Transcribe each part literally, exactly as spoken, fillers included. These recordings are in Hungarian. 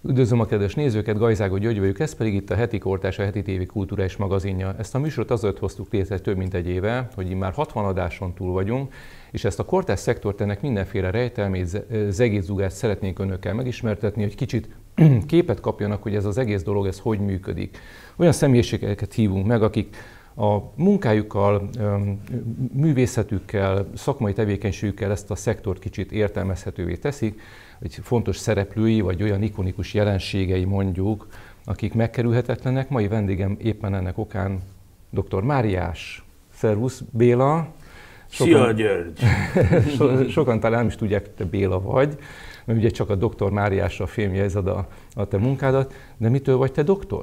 Üdvözlöm a kedves nézőket, Gajzágó György vagyok, ez pedig itt a Heti Kortárs, a Heti té vé kulturális magazinja. Ezt a műsort azért hoztuk létre több mint egy éve, hogy már hatvan adáson túl vagyunk, és ezt a kortárs szektort, ennek mindenféle rejtelmét, zegészzugát szeretnénk önökkel megismertetni, hogy kicsit képet kapjanak, hogy ez az egész dolog, ez hogy működik. Olyan személyiségeket hívunk meg, akik a munkájukkal, művészetükkel, szakmai tevékenységükkel ezt a szektort kicsit értelmezhetővé teszik, egy fontos szereplői, vagy olyan ikonikus jelenségei mondjuk, akik megkerülhetetlenek. Mai vendégem éppen ennek okán dr. Máriás. Szervusz, Béla. Sokan, Szia, György! so, sokan talán nem is tudják, hogy te Béla vagy, mert ugye csak a doktor Máriásra a filmjelzed a, a te munkádat, de mitől vagy te doktor?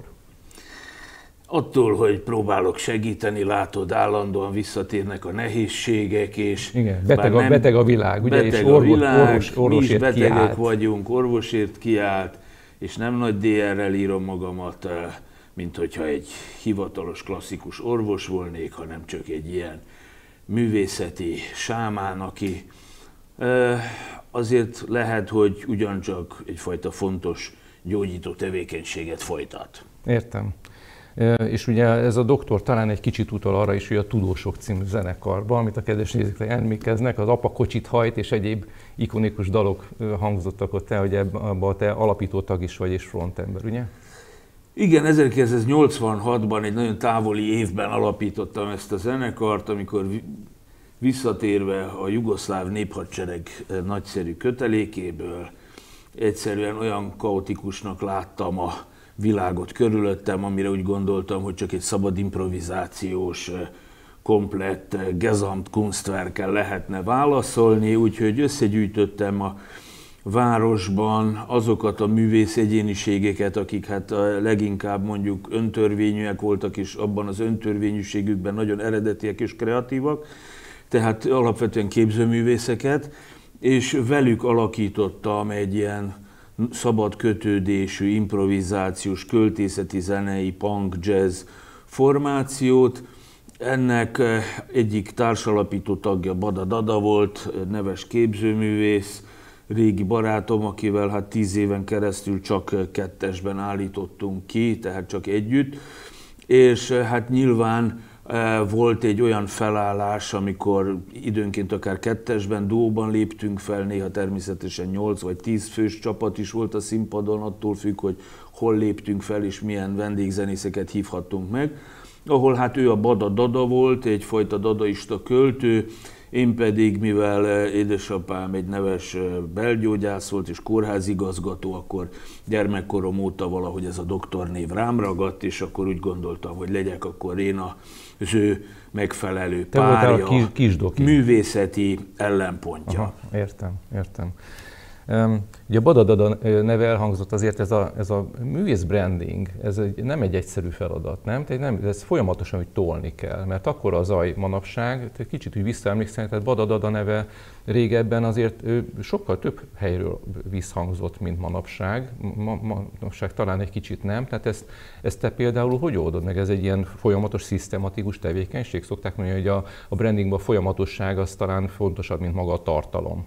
Attól, hogy próbálok segíteni, látod, állandóan visszatérnek a nehézségek, és... Igen, beteg a, nem, beteg a világ, ugye, beteg és orvos, a világ, orvos, orvosért mi is betegek kiállt. vagyunk, orvosért kiállt, és nem nagy dé er-rel írom magamat, mint hogyha egy hivatalos, klasszikus orvos volnék, hanem csak egy ilyen művészeti sámán, aki azért lehet, hogy ugyancsak egyfajta fontos gyógyító tevékenységet folytat. Értem. És ugye ez a doktor talán egy kicsit utal arra is, hogy a Tudósok című zenekarban, amit a kedves nézők emlékeznek, az Apa kocsit hajt és egyéb ikonikus dalok hangzottak ott el, hogy ebben te alapító tag is vagy és frontember, ugye? Igen, ezerkilencszáznyolcvanhatban egy nagyon távoli évben alapítottam ezt a zenekart, amikor visszatérve a jugoszláv néphadsereg nagyszerű kötelékéből egyszerűen olyan kaotikusnak láttam a világot körülöttem, amire úgy gondoltam, hogy csak egy szabad improvizációs, komplett Gesamtkunstwerkkel lehetne válaszolni, úgyhogy összegyűjtöttem a városban azokat a művész egyéniségeket, akik hát leginkább mondjuk öntörvényűek voltak, és abban az öntörvényűségükben nagyon eredetiek és kreatívak, tehát alapvetően képzőművészeket, és velük alakítottam egy ilyen szabad kötődésű, improvizációs, költészeti, zenei, punk, jazz formációt. Ennek egyik társalapító tagja Bada Dada volt, neves képzőművész, régi barátom, akivel hát tíz éven keresztül csak kettesben állítottunk ki, tehát csak együtt. És hát nyilván volt egy olyan felállás, amikor időnként akár kettesben, duóban léptünk fel, néha természetesen nyolc vagy tíz fős csapat is volt a színpadon, attól függ, hogy hol léptünk fel és milyen vendégzenészeket hívhattunk meg. Ahol hát ő a Bada Dada volt, egyfajta dadaista költő, én pedig, mivel édesapám egy neves belgyógyász volt és kórházigazgató, akkor gyermekkorom óta valahogy ez a doktornév rám ragadt, és akkor úgy gondoltam, hogy legyek akkor én az ő megfelelő Te párja, kis, kisdoki. Művészeti ellenpontja. Aha, értem, értem. Um, ugye a Bada Dada neve elhangzott, azért ez a, ez a művész branding, ez egy, nem egy egyszerű feladat, nem? Tehát nem, ez folyamatosan, hogy tolni kell, mert akkor a zaj manapság, kicsit úgy visszaemlékszem, tehát Bada Dada neve régebben azért sokkal több helyről visszhangzott, mint manapság. Ma, manapság talán egy kicsit nem, tehát ezt, ezt te például hogy oldod meg? Ez egy ilyen folyamatos, szisztematikus tevékenység? Szokták mondani, hogy a, a brandingban a folyamatosság az talán fontosabb, mint maga a tartalom.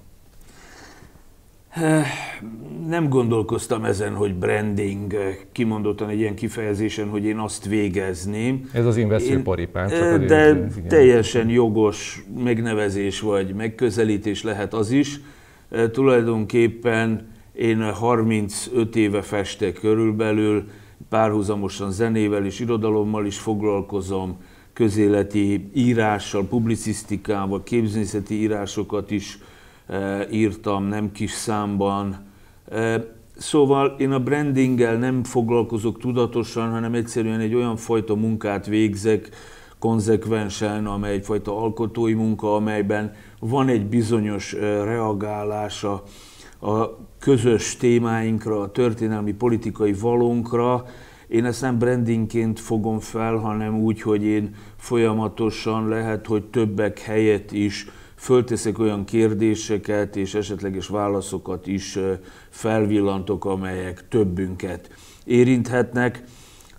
Nem gondolkoztam ezen, hogy branding, kimondottan egy ilyen kifejezésen, hogy én azt végezném. Ez az én veszőparipám. Csak de ez, teljesen jogos megnevezés vagy megközelítés lehet az is. Tulajdonképpen én harmincöt éve festek körülbelül, párhuzamosan zenével és irodalommal is foglalkozom, közéleti írással, publicisztikával, képzőművészeti írásokat is írtam, nem kis számban. Szóval én a brandinggel nem foglalkozok tudatosan, hanem egyszerűen egy olyan fajta munkát végzek konzekvensen, amely egyfajta alkotói munka, amelyben van egy bizonyos reagálása a közös témáinkra, a történelmi politikai valónkra. Én ezt nem brandingként fogom fel, hanem úgy, hogy én folyamatosan lehet, hogy többek helyett is fölteszek olyan kérdéseket és esetleges válaszokat is felvillantok, amelyek többünket érinthetnek.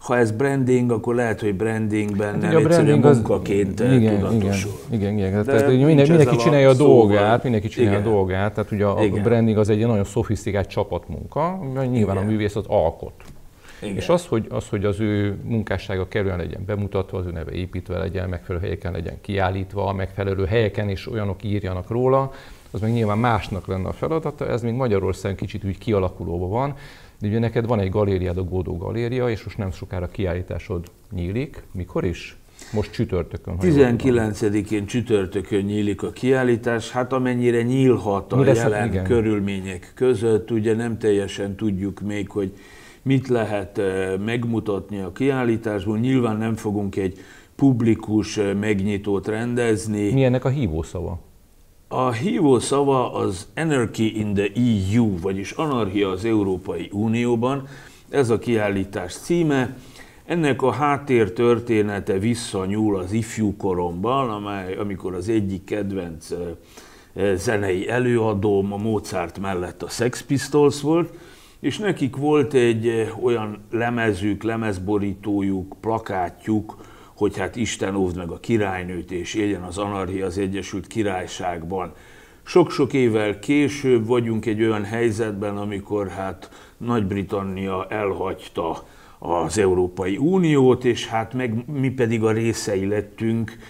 ha ez branding, akkor lehet, hogy brandingben hát, nem a egyszerűen branding munkaként az, igen, tudatosul. Igen, igen, igen. Tehát mindenki, mindenki csinálja a, a dolgát, mindenki csinálja igen. a dolgát, tehát ugye a, a branding az egy nagyon szofisztikált csapatmunka, nyilván igen. a művész az alkot. Igen. És az hogy, az, hogy az ő munkássága kerülően legyen bemutatva, az ő neve építve legyen, megfelelő helyeken legyen kiállítva, megfelelő helyeken is olyanok írjanak róla, az meg nyilván másnak lenne a feladata, ez még Magyarországon kicsit úgy kialakulóban van, de ugye neked van egy galériád, a Godó Galéria, és most nem sokára kiállításod nyílik. Mikor is? Most csütörtökön. tizenkilencedikén csütörtökön nyílik a kiállítás, hát amennyire nyílhat a Mi jelen lesz, körülmények között, ugye nem teljesen tudjuk még, hogy mit lehet megmutatni a kiállításból. Nyilván nem fogunk egy publikus megnyitót rendezni. Mi ennek a hívószava? A hívószava az Anarchy in the é u, vagyis Anarchia az Európai Unióban. Ez a kiállítás címe. Ennek a háttér története visszanyúl az ifjú koromban, amely, amikor az egyik kedvenc zenei előadóm a Mozart mellett a Sex Pistols volt, és nekik volt egy olyan lemezük, lemezborítójuk, plakátjuk, hogy hát Isten óvd meg a királynőt, és éljen az anarchia az Egyesült Királyságban. Sok-sok évvel később vagyunk egy olyan helyzetben, amikor hát Nagy-Britannia elhagyta az Európai Uniót, és hát meg mi pedig a részei lettünk,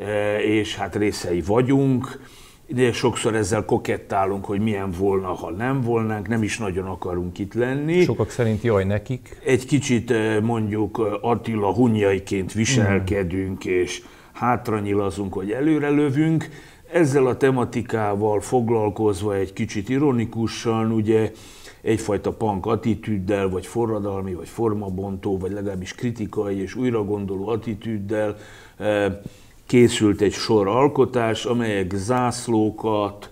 és hát részei vagyunk. De sokszor ezzel kokettálunk, hogy milyen volna, ha nem volnánk, nem is nagyon akarunk itt lenni. Sokak szerint jaj nekik. Egy kicsit mondjuk Attila hunyjaiként viselkedünk, mm. és hátranyilazunk, hogy előre lövünk. Ezzel a tematikával foglalkozva egy kicsit ironikusan, ugye egyfajta punk attitűddel, vagy forradalmi, vagy formabontó, vagy legalábbis kritikai és újragondoló attitűddel készült egy sor alkotás, amelyek zászlókat,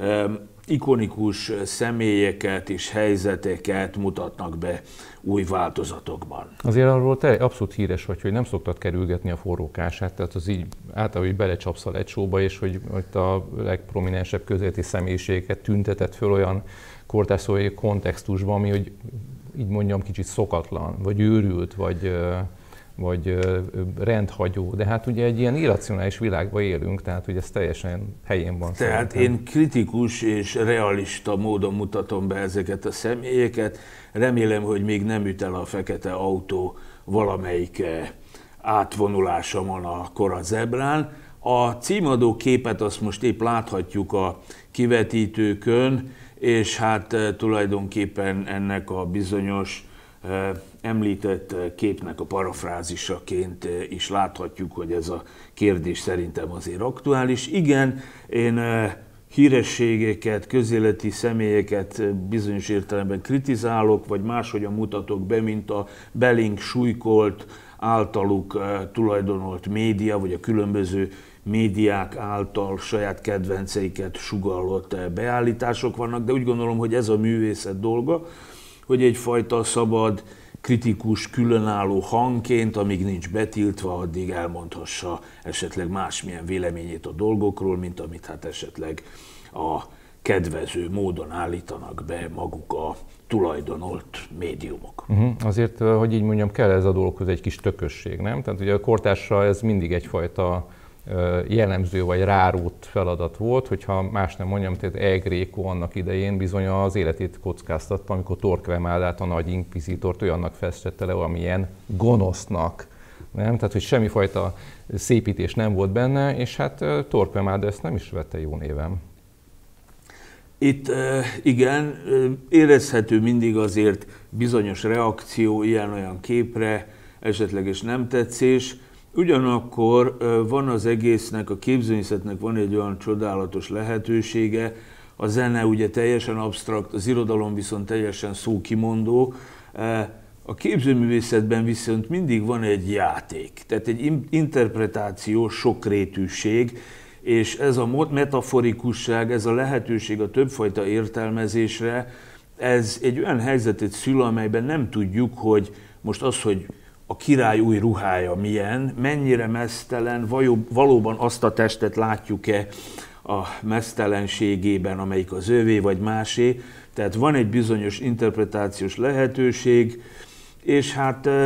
ikonikus személyeket és helyzeteket mutatnak be új változatokban. Azért arról te abszolút híres vagy, hogy nem szoktad kerülgetni a forrókását, tehát az így általában, hogy belecsapsz a lecsóba, és hogy, hogy a legprominensebb közéleti személyiséget tüntetett föl olyan kortárszói kontextusban, ami, hogy így mondjam, kicsit szokatlan, vagy őrült, vagy... vagy rendhagyó, de hát ugye egy ilyen irracionális világban élünk, tehát ugye ez teljesen helyén van. Tehát szerintem. Én kritikus és realista módon mutatom be ezeket a személyeket. Remélem, hogy még nem üt el a fekete autó valamelyik átvonulásomon a kora zebrán. A címadó képet azt most épp láthatjuk a kivetítőkön, és hát tulajdonképpen ennek a bizonyos említett képnek a parafrázisaként is láthatjuk, hogy ez a kérdés szerintem azért aktuális. Igen, én hírességeket, közéleti személyeket bizonyos értelemben kritizálok, vagy máshogyan mutatok be, mint a belénk súlykolt, általuk tulajdonolt média, vagy a különböző médiák által saját kedvenceiket sugallott beállítások vannak, de úgy gondolom, hogy ez a művészet dolga, hogy egyfajta szabad, kritikus, különálló hangként, amíg nincs betiltva, addig elmondhassa esetleg másmilyen véleményét a dolgokról, mint amit hát esetleg a kedvező módon állítanak be maguk a tulajdonolt médiumok. Uh-huh. Azért, hogy így mondjam, kell ez a dologhoz egy kis tökösség, nem? Tehát ugye a kortársra ez mindig egyfajta jellemző vagy rárót feladat volt, hogyha más nem mondjam, tehát E. Greco annak idején bizony az életét kockáztatta, amikor Torquemádát, a nagy inkvizitort olyannak festette le, amilyen gonosznak. Nem? Tehát, hogy semmifajta szépítés nem volt benne, és hát Torquemada ezt nem is vette jó néven. Itt igen, érezhető mindig azért bizonyos reakció ilyen-olyan képre, esetleges nem tetszés. Ugyanakkor van az egésznek, a képzőművészetnek van egy olyan csodálatos lehetősége, a zene ugye teljesen absztrakt, az irodalom viszont teljesen szókimondó. A képzőművészetben viszont mindig van egy játék, tehát egy interpretáció, sokrétűség, és ez a metaforikusság, ez a lehetőség a többfajta értelmezésre, ez egy olyan helyzetet szül, amelyben nem tudjuk, hogy most az, hogy a király új ruhája milyen, mennyire meztelen, valóban azt a testet látjuk-e a meztelenségében, amelyik az övé vagy másé. Tehát van egy bizonyos interpretációs lehetőség, és hát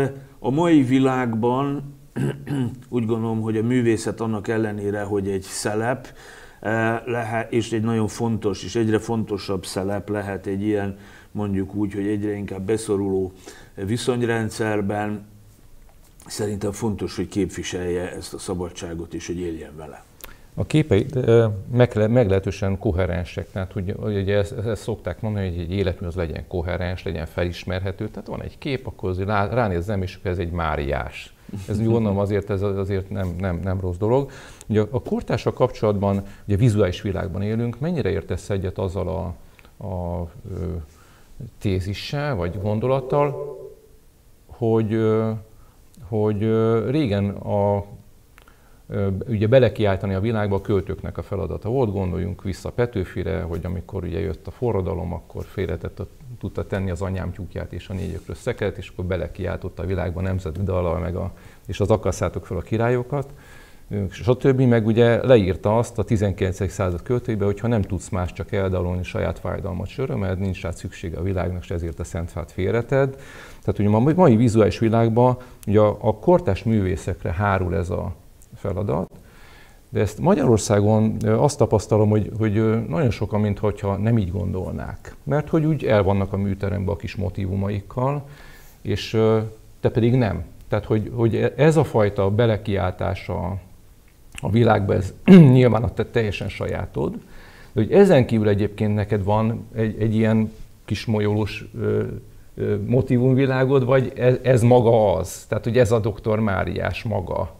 A mai világban úgy gondolom, hogy a művészet annak ellenére, hogy egy szelep lehet, és egy nagyon fontos, és egyre fontosabb szelep lehet egy ilyen, mondjuk úgy, hogy egyre inkább beszoruló viszonyrendszerben, szerintem fontos, hogy képviselje ezt a szabadságot és hogy éljen vele. A képei meglehetősen koherensek, tehát ugye, ugye ezt, ezt szokták mondani, hogy egy életmű az legyen koherens, legyen felismerhető, tehát van egy kép, akkor azért ránézzem, és ez egy Máriás. Ez gondolom azért, ez azért nem, nem, nem rossz dolog. Ugye a kortárssal kapcsolatban, ugye vizuális világban élünk, mennyire értesz egyet azzal a, a tézissel, vagy gondolattal, hogy, hogy régen a ugye belekiáltani a világba a költőknek a feladata volt, gondoljunk vissza Petőfire, hogy amikor ugye jött a forradalom, akkor félretett, tudta tenni az anyám tyúkját és a négyökrös szekeret, és akkor belekiáltotta a világba a nemzeti dallal, meg a, és az akasszátok fel a királyokat, stb. Meg ugye leírta azt a tizenkilencedik század költőibe, hogy ha nem tudsz más csak eldalolni saját fájdalmat sörömed, nincs rá szüksége a világnak, és ezért a szentfát félreted. Tehát ugye a mai vizuális világban ugye a, a kortárs művészekre hárul ez a feladat, de ezt Magyarországon azt tapasztalom, hogy, hogy nagyon sokan, mintha nem így gondolnák. Mert hogy úgy el vannak a műteremben a kis motívumaikkal, és te pedig nem. Tehát, hogy, hogy ez a fajta belekiáltás a, a világba, ez nyilván a te teljesen sajátod, de hogy ezen kívül egyébként neked van egy, egy ilyen kis molyolós motívumvilágod, vagy ez, ez maga az? Tehát, hogy ez a doktor Máriás maga?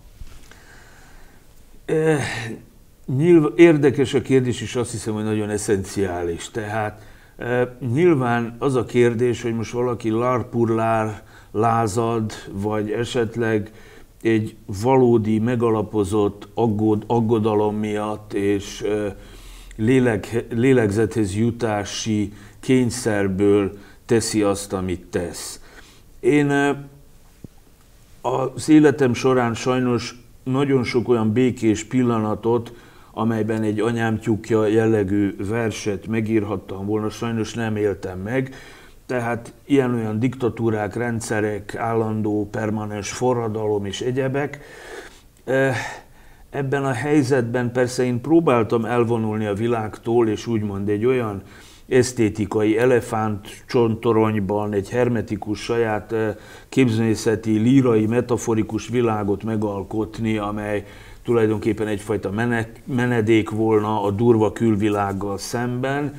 Eh, nyilván, érdekes a kérdés, és azt hiszem, hogy nagyon eszenciális. Tehát eh, nyilván az a kérdés, hogy most valaki lárpurlár, lázad, vagy esetleg egy valódi, megalapozott aggód, aggodalom miatt és eh, lélek, lélegzethez jutási kényszerből teszi azt, amit tesz. Én eh, az életem során sajnos nagyon sok olyan békés pillanatot, amelyben egy anyám tyúkja jellegű verset megírhattam volna, sajnos nem éltem meg. Tehát ilyen-olyan diktatúrák, rendszerek, állandó, permanens forradalom és egyebek. Ebben a helyzetben persze én próbáltam elvonulni a világtól, és úgymond egy olyan esztétikai elefántcsontoronyban egy hermetikus, saját képzőművészeti, lírai, metaforikus világot megalkotni, amely tulajdonképpen egyfajta menedék volna a durva külvilággal szemben.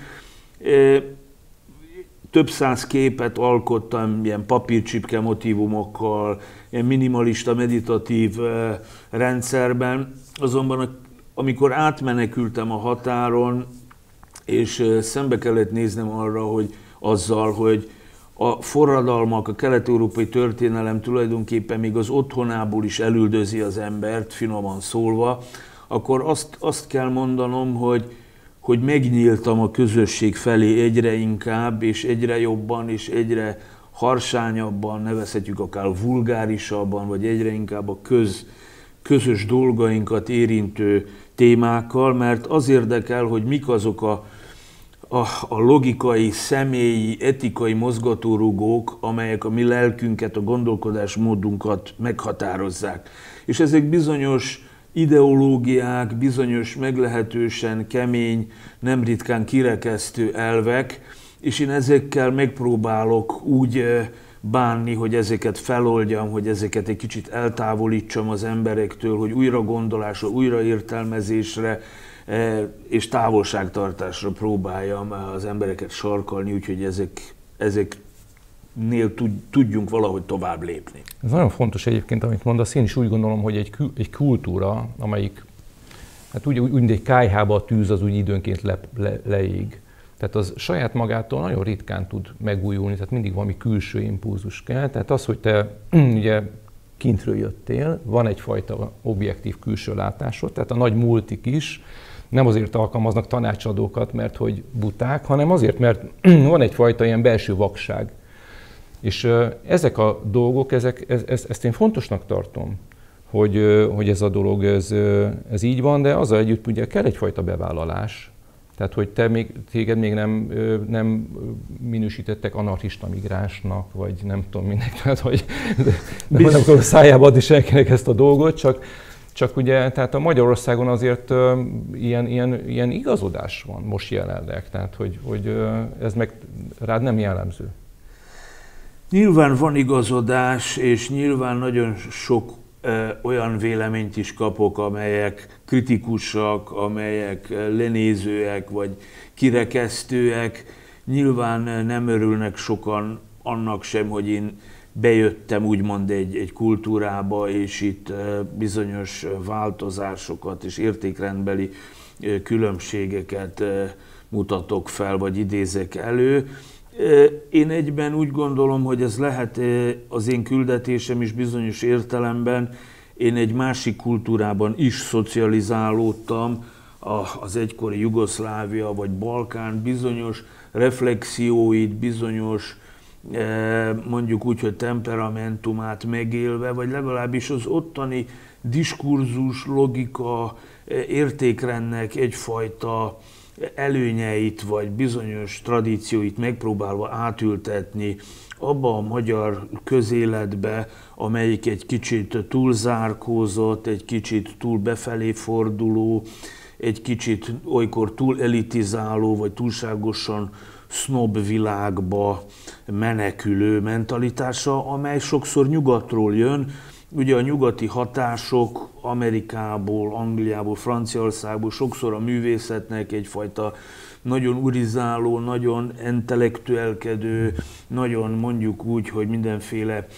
Több száz képet alkottam ilyen papírcsipke motívumokkal, ilyen minimalista, meditatív rendszerben, azonban amikor átmenekültem a határon, és szembe kellett néznem arra, hogy azzal, hogy a forradalmak, a kelet-európai történelem tulajdonképpen még az otthonából is elüldözi az embert, finoman szólva, akkor azt, azt kell mondanom, hogy, hogy megnyíltam a közösség felé egyre inkább, és egyre jobban, és egyre harsányabban, nevezhetjük akár vulgárisabban, vagy egyre inkább a köz, közös dolgainkat érintő témákkal, mert az érdekel, hogy mik azok a A, a logikai, személyi, etikai mozgatórugók, amelyek a mi lelkünket, a gondolkodásmódunkat meghatározzák. És ezek bizonyos ideológiák, bizonyos meglehetősen kemény, nem ritkán kirekesztő elvek, és én ezekkel megpróbálok úgy bánni, hogy ezeket feloldjam, hogy ezeket egy kicsit eltávolítsam az emberektől, hogy újra gondolásra, újra értelmezésre és távolságtartásra próbáljam az embereket sarkalni, úgyhogy ezek, ezeknél tudjunk valahogy tovább lépni. Ez nagyon fontos egyébként, amit mondasz. Én is úgy gondolom, hogy egy, egy kultúra, amelyik, hát úgy, úgy mint egy kályhába a tűz, az úgy időnként le, le, leég. Tehát az saját magától nagyon ritkán tud megújulni, tehát mindig valami külső impulzus kell. Tehát az, hogy te ugye kintről jöttél, van egyfajta objektív külső látásod, tehát a nagy multik is nem azért alkalmaznak tanácsadókat, mert hogy buták, hanem azért, mert van egyfajta ilyen belső vakság. És ezek a dolgok, ezek, ez, ezt, ezt én fontosnak tartom, hogy, hogy ez a dolog ez, ez így van, de azzal együtt ugye kell egyfajta bevállalás. Tehát, hogy te még, téged még nem, nem minősítettek anarchista migránsnak, vagy nem tudom minek, tehát, hogy de nem tudom szájába adni senkinek ezt a dolgot, csak, csak ugye, tehát a Magyarországon azért uh, ilyen, ilyen, ilyen igazodás van most jelenleg, tehát, hogy, hogy uh, ez meg rád nem jellemző. Nyilván van igazodás, és nyilván nagyon sok olyan véleményt is kapok, amelyek kritikusak, amelyek lenézőek, vagy kirekesztőek. Nyilván nem örülnek sokan annak sem, hogy én bejöttem úgymond egy, egy kultúrába, és itt bizonyos változásokat és értékrendbeli különbségeket mutatok fel, vagy idézek elő. Én egyben úgy gondolom, hogy ez lehet az én küldetésem is bizonyos értelemben. Én egy másik kultúrában is szocializálódtam, az egykori Jugoszlávia vagy Balkán bizonyos reflexióit, bizonyos mondjuk úgy, hogy temperamentumát megélve, vagy legalábbis az ottani diskurzus, logika, értékrendnek egyfajta előnyeit vagy bizonyos tradícióit megpróbálva átültetni abba a magyar közéletbe, amelyik egy kicsit túl zárkózott, egy kicsit túl befelé forduló, egy kicsit olykor túl elitizáló, vagy túlságosan sznob világba menekülő mentalitása, amely sokszor nyugatról jön. Ugye a nyugati hatások Amerikából, Angliából, Franciaországból sokszor a művészetnek egyfajta nagyon urizáló, nagyon intellektuelkedő, nagyon mondjuk úgy, hogy mindenféle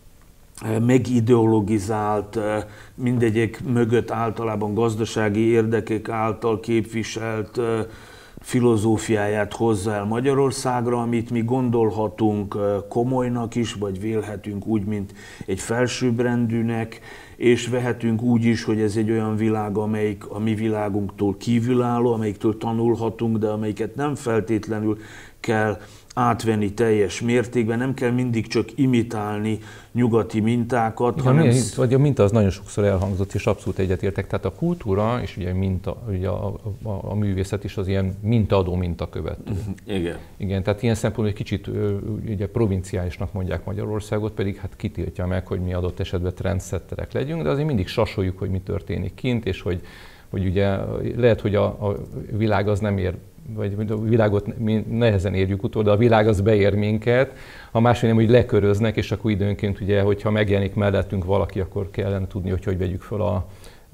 megideologizált, mindegyek mögött általában gazdasági érdekek által képviselt filozófiáját hozza el Magyarországra, amit mi gondolhatunk komolynak is, vagy vélhetünk úgy, mint egy felsőbbrendűnek, és vehetünk úgy is, hogy ez egy olyan világ, amelyik a mi világunktól kívülálló, amelyiktől tanulhatunk, de amelyiket nem feltétlenül kell átvenni teljes mértékben, nem kell mindig csak imitálni nyugati mintákat. Ja, hanem... Vagy a minta az nagyon sokszor elhangzott, és abszolút egyetértek. Tehát a kultúra és ugye, minta, ugye a, a, a művészet is az ilyen mintaadó, mintakövető. Igen. Igen, tehát ilyen szempontból egy kicsit ugye, provinciálisnak mondják Magyarországot, pedig hát kitiltja meg, hogy mi adott esetben trendsetterek legyünk, de azért mindig sasoljuk, hogy mi történik kint, és hogy, hogy ugye lehet, hogy a, a világ az nem ér, vagy a világot mi nehezen érjük utol, de a világ az beér minket, ha máshogy nem, hogy leköröznek, és akkor időnként ugye, hogyha megjelenik mellettünk valaki, akkor kellene tudni, hogy hogy vegyük fel a,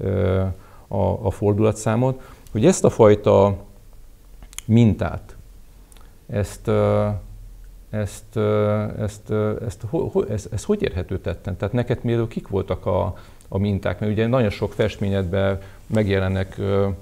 a, a fordulatszámot. Hogy ezt a fajta mintát, ezt, ezt, ezt, ezt, ezt, ezt hogy érhető tetten? Tehát neked például kik voltak a, a minták? Mert ugye nagyon sok festményedben megjelennek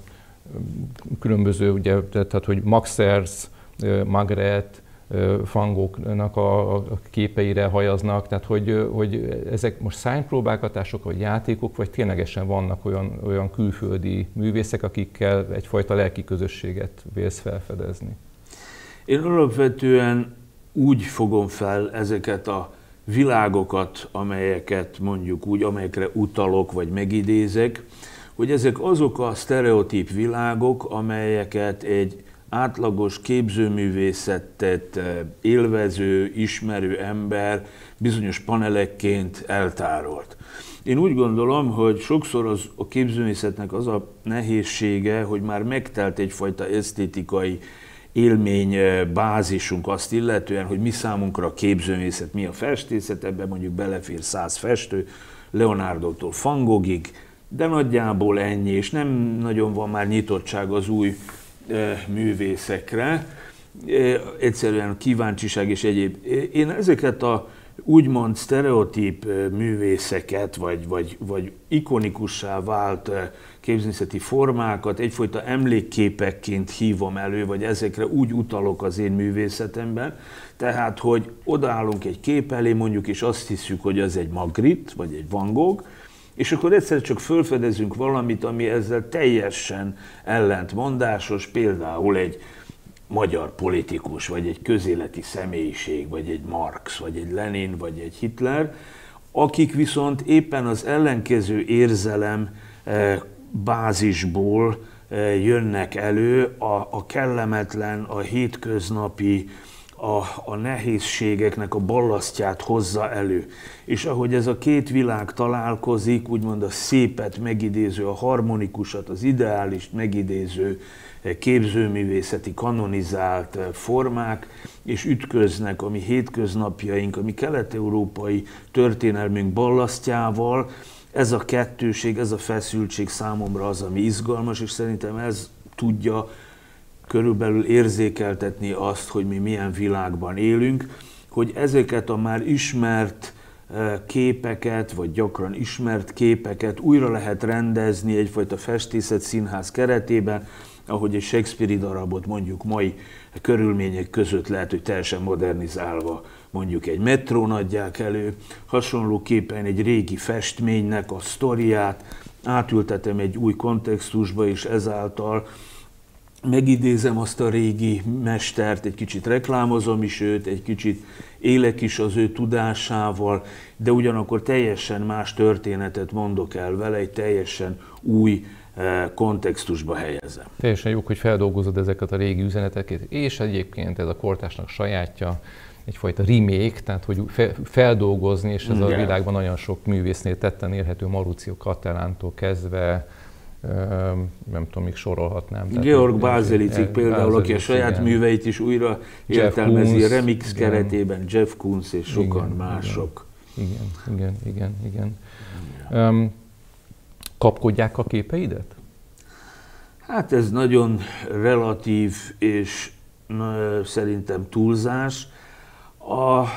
különböző, ugye, tehát hogy Max Ernst, Magritte, Van Goghnak a képeire hajaznak, tehát hogy, hogy ezek most szánypróbálgatások, vagy játékok, vagy ténylegesen vannak olyan, olyan külföldi művészek, akikkel egyfajta lelki közösséget vélsz felfedezni? Én alapvetően úgy fogom fel ezeket a világokat, amelyeket mondjuk úgy, amelyekre utalok, vagy megidézek, hogy ezek azok a sztereotíp világok, amelyeket egy átlagos képzőművészetet élvező, ismerő ember bizonyos panelekként eltárolt. Én úgy gondolom, hogy sokszor az, a képzőművészetnek az a nehézsége, hogy már megtelt egyfajta esztétikai élmény bázisunk azt illetően, hogy mi számunkra a képzőművészet, mi a festészet, ebben mondjuk belefér száz festő, Leonardo-tól Van Goghig, de nagyjából ennyi, és nem nagyon van már nyitottság az új e, művészekre, e, egyszerűen kíváncsiság és egyéb. Én ezeket a úgymond sztereotíp művészeket, vagy, vagy, vagy ikonikussá vált képzőművészeti formákat egyfajta emlékképekként hívom elő, vagy ezekre úgy utalok az én művészetemben, tehát, hogy odaállunk egy kép elé, mondjuk, és azt hiszük, hogy az egy Magritte, vagy egy Van Gogh, és akkor egyszer csak felfedezünk valamit, ami ezzel teljesen ellentmondásos, például egy magyar politikus, vagy egy közéleti személyiség, vagy egy Marx, vagy egy Lenin, vagy egy Hitler, akik viszont éppen az ellenkező érzelem bázisból jönnek elő, a, a kellemetlen, a hétköznapi, a, a nehézségeknek a ballasztját hozza elő. És ahogy ez a két világ találkozik, úgymond a szépet megidéző, a harmonikusat, az ideálist megidéző képzőművészeti kanonizált formák, és ütköznek a mi hétköznapjaink, a mi kelet-európai történelmünk ballasztjával, ez a kettőség, ez a feszültség számomra az, ami izgalmas, és szerintem ez tudja körülbelül érzékeltetni azt, hogy mi milyen világban élünk, hogy ezeket a már ismert képeket, vagy gyakran ismert képeket újra lehet rendezni egyfajta festészet színház keretében, ahogy egy Shakespeare-i darabot mondjuk mai körülmények között lehet, hogy teljesen modernizálva mondjuk egy metrón adják elő, hasonlóképpen egy régi festménynek a sztoriát átültetem egy új kontextusba, és ezáltal megidézem azt a régi mestert, egy kicsit reklámozom is őt, egy kicsit élek is az ő tudásával, de ugyanakkor teljesen más történetet mondok el vele, egy teljesen új kontextusba helyezem. Teljesen jó, hogy feldolgozod ezeket a régi üzeneteket, és egyébként ez a kortársnak sajátja, egyfajta remake, tehát hogy feldolgozni, és ez a világban nagyon sok művésznél tetten érhető, Mauricio Catalántól kezdve, nem tudom, még sorolhatnám. Georg Baselitzik például, aki a saját igen. műveit is újra értelmezi a remix igen. keretében, Jeff Koons és sokan igen, mások. Igen, igen, igen, igen. igen. Um, kapkodják a képeidet? Hát ez nagyon relatív és na, szerintem túlzás. A,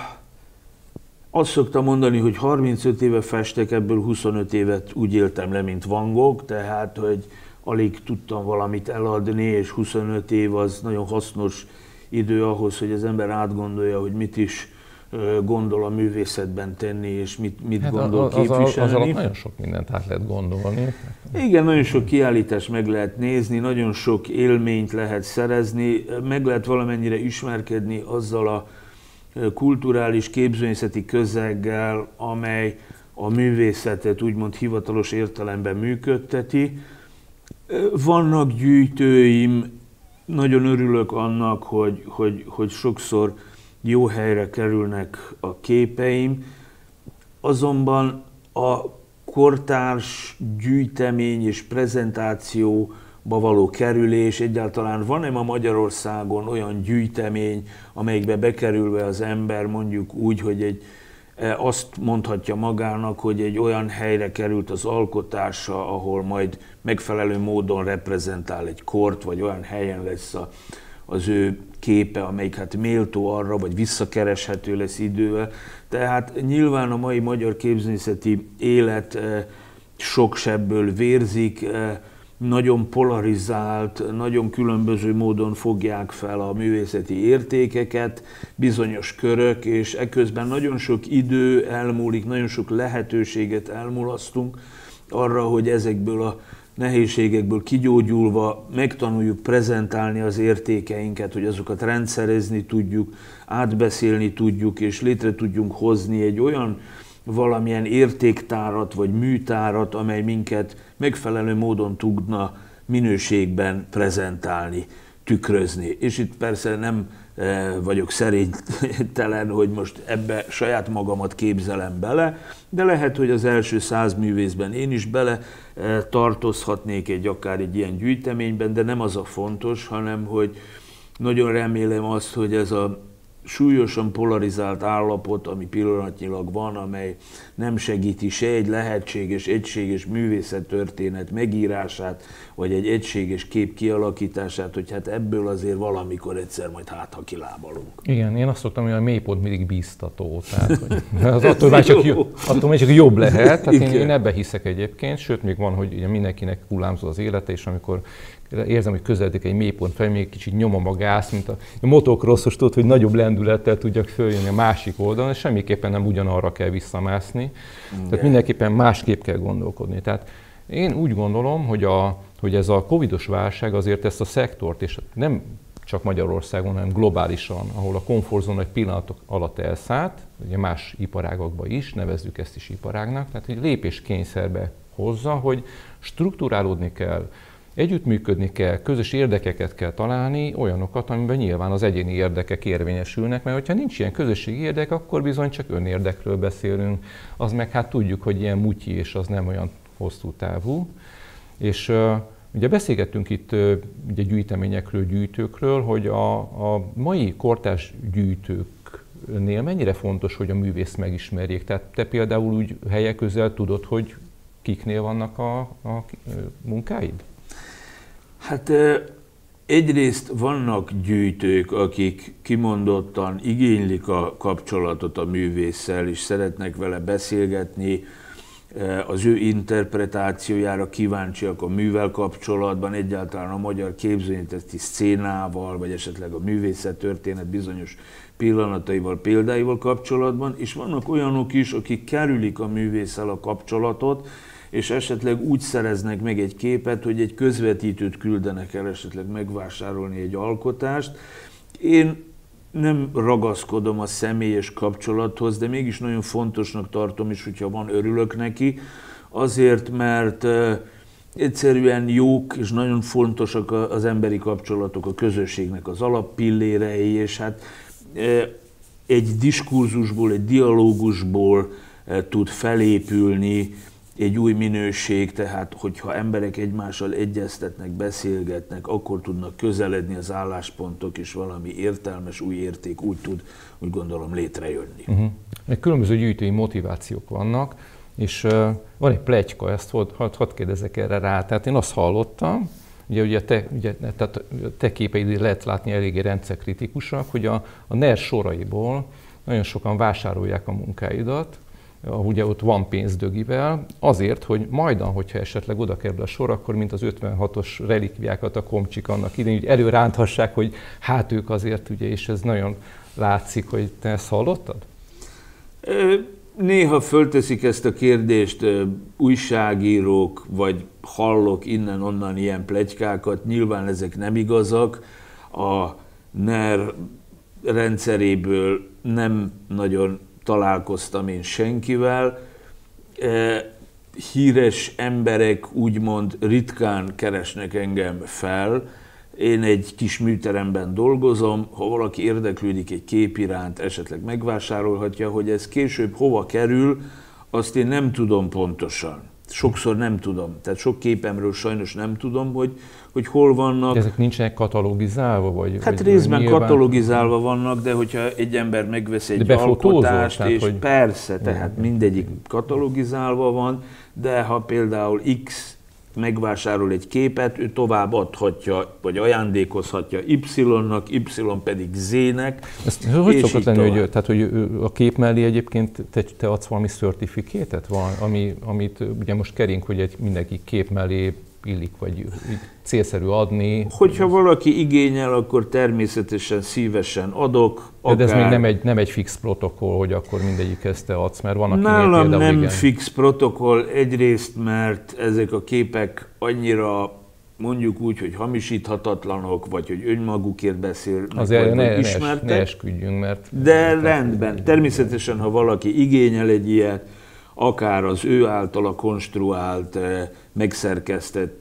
azt szoktam mondani, hogy harmincöt éve festek, ebből huszonöt évet úgy éltem le, mint Van Gogh, tehát hogy alig tudtam valamit eladni, és huszonöt év az nagyon hasznos idő ahhoz, hogy az ember átgondolja, hogy mit is gondol a művészetben tenni, és mit, mit hát gondol az, képviselni. Az alatt nagyon sok mindent át lehet gondolni. Igen, nagyon sok kiállítást meg lehet nézni, nagyon sok élményt lehet szerezni, meg lehet valamennyire ismerkedni azzal a kulturális képzőművészeti közeggel, amely a művészetet úgymond hivatalos értelemben működteti. Vannak gyűjtőim, nagyon örülök annak, hogy, hogy, hogy sokszor jó helyre kerülnek a képeim, azonban a kortárs gyűjtemény és prezentációba való kerülés, egyáltalán van-e ma Magyarországon olyan gyűjtemény, amelyikbe bekerülve az ember mondjuk úgy, hogy egy, azt mondhatja magának, hogy egy olyan helyre került az alkotása, ahol majd megfelelő módon reprezentál egy kort, vagy olyan helyen lesz a, az ő képe, amelyik hát méltó arra, vagy visszakereshető lesz idővel. Tehát nyilván a mai magyar képzőművészeti élet sok sebből vérzik, nagyon polarizált, nagyon különböző módon fogják fel a művészeti értékeket bizonyos körök, és eközben nagyon sok idő elmúlik, nagyon sok lehetőséget elmulasztunk arra, hogy ezekből a nehézségekből kigyógyulva megtanuljuk prezentálni az értékeinket, hogy azokat rendszerezni tudjuk, átbeszélni tudjuk, és létre tudjunk hozni egy olyan valamilyen értéktárat vagy műtárat, amely minket megfelelő módon tudna minőségben prezentálni, tükrözni. És itt persze nem vagyok szerénytelen, hogy most ebbe saját magamat képzelem bele, de lehet, hogy az első száz művészben én is bele tartozhatnék egy akár egy ilyen gyűjteményben, de nem az a fontos, hanem hogy nagyon remélem azt, hogy ez a súlyosan polarizált állapot, ami pillanatnyilag van, amely nem segíti se egy lehetséges, egységes művészettörténet megírását, vagy egy egységes kép kialakítását, hogy hát ebből azért valamikor egyszer majd hát, ha kilábalunk. Igen, én azt szoktam, hogy a mélypont mindig bíztató, tehát hogy az attól már csak, jobb, attól már csak jobb lehet, tehát én, én ebbe hiszek egyébként, sőt még van, hogy ugye mindenkinek hullámzó az élete, és amikor érzem, hogy közeledik egy mélypont fel, még kicsit nyomom a gáz, mint a, a motocrossos, tudod, hogy nagyobb lendülettel tudjak följönni a másik oldalon, és semmiképpen nem ugyanarra kell visszamászni. Igen. Tehát mindenképpen másképp kell gondolkodni. Tehát én úgy gondolom, hogy, a, hogy ez a covidos válság azért ezt a szektort, és nem csak Magyarországon, hanem globálisan, ahol a komfortzóna egy pillanatok alatt elszállt, ugye más iparágakban is, nevezzük ezt is iparágnak, tehát egy lépéskényszerbe hozza, hogy strukturálódni kell, Együttműködni kell, közös érdekeket kell találni, olyanokat, amiben nyilván az egyéni érdekek érvényesülnek, mert hogyha nincs ilyen közösségi érdek, akkor bizony csak önérdekről beszélünk. Az meg hát tudjuk, hogy ilyen mutyi, és az nem olyan hosszú távú. És uh, ugye beszélgettünk itt uh, ugye gyűjteményekről, gyűjtőkről, hogy a, a mai kortárs gyűjtőknél mennyire fontos, hogy a művészt megismerjék. Tehát te például úgy helyek közel tudod, hogy kiknél vannak a, a munkáid? Hát egyrészt vannak gyűjtők, akik kimondottan igénylik a kapcsolatot a művésszel, és szeretnek vele beszélgetni, az ő interpretációjára kíváncsiak a művel kapcsolatban, egyáltalán a magyar képzőművészeti szcénával, vagy esetleg a művészettörténet bizonyos pillanataival, példáival kapcsolatban, és vannak olyanok is, akik kerülik a művésszel a kapcsolatot, és esetleg úgy szereznek meg egy képet, hogy egy közvetítőt küldenek el esetleg megvásárolni egy alkotást. Én nem ragaszkodom a személyes kapcsolathoz, de mégis nagyon fontosnak tartom is, hogyha van, örülök neki, azért, mert egyszerűen jók és nagyon fontosak az emberi kapcsolatok, a közösségnek az alappillérei, és hát egy diskurzusból, egy dialógusból tud felépülni egy új minőség, tehát hogyha emberek egymással egyeztetnek, beszélgetnek, akkor tudnak közeledni az álláspontok, és valami értelmes új érték úgy tud, úgy gondolom, létrejönni. Uh-huh. Különböző gyűjtői motivációk vannak, és uh, van egy pletyka, ezt hadd had, had kérdezek erre rá. Tehát én azt hallottam, ugye, ugye, te, ugye tehát a te képeid lehet látni eléggé rendszerkritikusak, hogy a, a NER soraiból nagyon sokan vásárolják a munkáidat, ugye ott van pénz dögivel, azért, hogy majdan, hogyha esetleg oda kerül a sor, akkor mint az ötvenhatos relikviákat a komcsik annak idején, hogy előránthassák, hogy hát ők azért, ugye, és ez nagyon látszik, hogy te ezt hallottad? Néha fölteszik ezt a kérdést újságírók, vagy hallok innen-onnan ilyen pletykákat, nyilván ezek nem igazak, a NER rendszeréből nem nagyon találkoztam én senkivel. Híres emberek úgymond ritkán keresnek engem fel. Én egy kis műteremben dolgozom, ha valaki érdeklődik egy kép iránt, esetleg megvásárolhatja, hogy ez később hova kerül, azt én nem tudom pontosan. Sokszor nem tudom. Tehát sok képemről sajnos nem tudom, hogy, hogy hol vannak. De ezek nincsenek katalogizálva? Vagy, hát vagy részben nyilván... katalogizálva vannak, de hogyha egy ember megvesz egy alkotást, tehát, és hogy... persze, tehát ja, mindegyik katalogizálva van, de ha például X megvásárol egy képet, ő tovább adhatja, vagy ajándékozhatja Y-nak, Y pedig Z-nek. Ezt hogy szokott lenni, hogy, tehát, hogy a kép mellé egyébként te, te adsz valami certifikétet, van, ami, amit ugye most kerünk, hogy egy mindenki kép mellé illik, vagy célszerű adni. Hogyha valaki igényel, akkor természetesen szívesen adok. Akár... De ez még nem egy, nem egy fix protokoll, hogy akkor mindegyik ezt te adsz, mert van, akinél nálam például nem igen. fix protokoll, egyrészt, mert ezek a képek annyira mondjuk úgy, hogy hamisíthatatlanok, vagy hogy önmagukért beszélnek, azért vagy, ne, vagy ismertek. Ne esküdjünk, mert... De rendben, természetesen, ha valaki igényel egy ilyet, akár az ő általa konstruált, megszerkesztett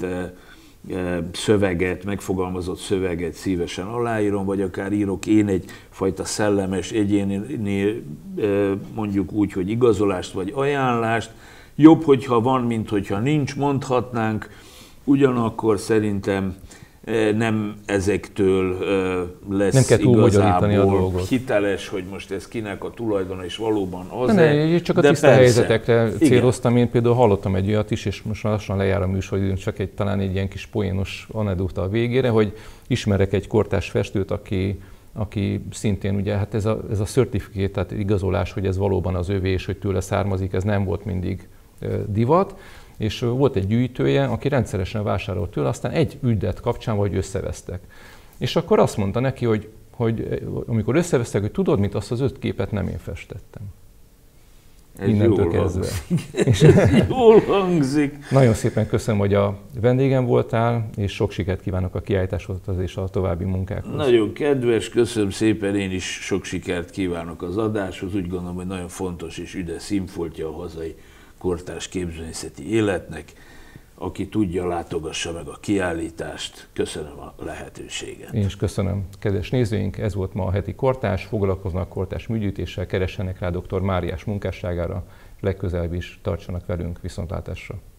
szöveget, megfogalmazott szöveget szívesen aláírom, vagy akár írok én egyfajta szellemes egyénél, mondjuk úgy, hogy igazolást vagy ajánlást. Jobb, hogyha van, mint hogyha nincs, mondhatnánk, ugyanakkor szerintem nem ezektől lesz nem kell túlmagyarítani a dolgot. Hiteles, hogy most ez kinek a tulajdona, és valóban az. Ne, ne, csak a de tiszta persze. Helyzetekre céloztam. Én például hallottam egy olyat is, és most lassan lejár a műsoridőn, csak egy, talán egy ilyen kis poénos anekdóta a végére, hogy ismerek egy kortárs festőt, aki, aki szintén ugye, hát ez a, ez a certificate, tehát igazolás, hogy ez valóban az övé, és hogy tőle származik, ez nem volt mindig divat. És volt egy gyűjtője, aki rendszeresen vásárolt tőle, aztán egy ügylet kapcsán vagy összevesztek. És akkor azt mondta neki, hogy, hogy amikor összevesztek, hogy tudod, mint azt az öt képet nem én festettem. Ez innentől kezdve. És jól hangzik. Nagyon szépen köszönöm, hogy a vendégem voltál, és sok sikert kívánok a kiállításhoz és a további munkákhoz. Nagyon kedves, köszönöm szépen, én is sok sikert kívánok az adáshoz. Úgy gondolom, hogy nagyon fontos és üde színfoltja a hazai kortárs képzőművészeti életnek. aki tudja, látogassa meg a kiállítást. Köszönöm a lehetőséget. Én is köszönöm. Kedves nézőink, ez volt ma a heti Kortárs. Foglalkoznak kortárs műgyűjtéssel, keressenek rá dr. Máriás munkásságára, legközelebb is tartsanak velünk, viszontlátásra.